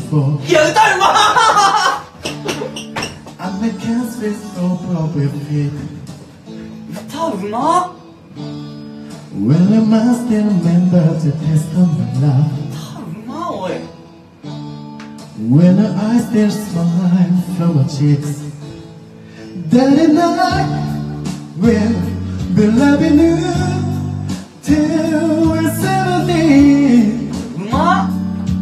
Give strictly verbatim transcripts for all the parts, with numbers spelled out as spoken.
before. いや、歌うま And I can't speak so proper fit. 歌うま Well, I must remember to test of my love. 歌うまおい When her eyes still smile from her cheeks. That night we'll be loving you till we're seventy. うまっ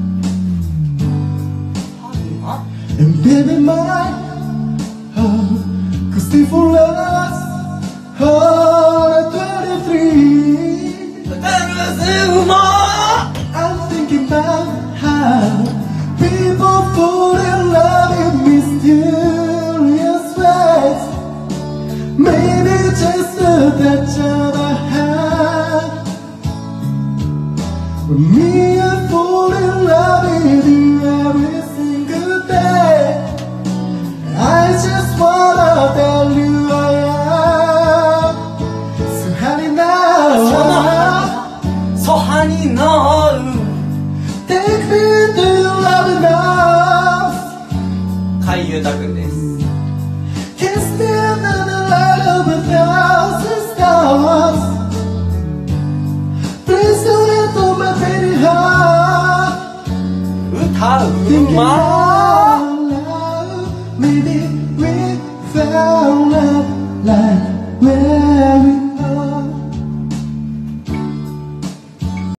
歌うま And baby, my heart could stay for us all at twenty-three. 歌うすうまっ I'm thinking about how people fall in love in mysterious ways. Maybe just a touch of a hand. But me, I fall in love with you every single day. I just wanna tell you I am so happy now. ソハになる Take me to your loving arms. 海優太くんです Can stand in the light of a thousand stars. Please don't enter my pretty heart. 歌う Thinking まっ